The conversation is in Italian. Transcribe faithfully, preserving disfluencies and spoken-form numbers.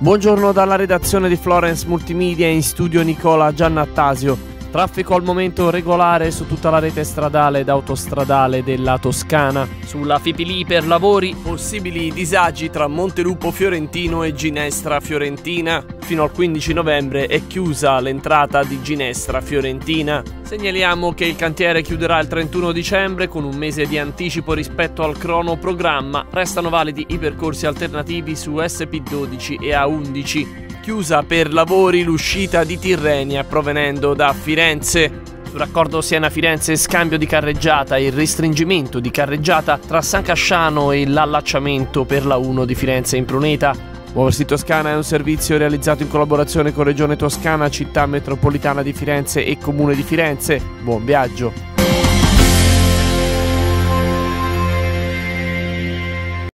Buongiorno dalla redazione di Florence Multimedia, in studio Nicola Giannattasio. Traffico al momento regolare su tutta la rete stradale ed autostradale della Toscana. Sulla Fipili per lavori, possibili disagi tra Montelupo Fiorentino e Ginestra Fiorentina. Fino al quindici novembre è chiusa l'entrata di Ginestra Fiorentina. Segnaliamo che il cantiere chiuderà il trentuno dicembre con un mese di anticipo rispetto al cronoprogramma. Restano validi i percorsi alternativi su S P dodici e A undici. Chiusa per lavori l'uscita di Tirrenia provenendo da Firenze. Sul raccordo Siena-Firenze scambio di carreggiata e il restringimento di carreggiata tra San Casciano e l'allacciamento per la uno di Firenze in Pruneta. Muoversi Toscana è un servizio realizzato in collaborazione con Regione Toscana, Città Metropolitana di Firenze e Comune di Firenze. Buon viaggio!